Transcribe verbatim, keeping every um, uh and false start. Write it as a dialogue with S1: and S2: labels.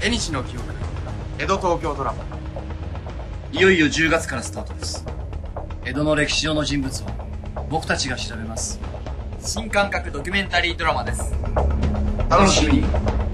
S1: 縁の記憶江戸東京ドラマ。
S2: いよいよじゅうがつからスタートです。江戸の歴史上の人物を僕たちが調べます。
S3: 新感覚ドキュメンタリードラマです。
S1: 楽しみに。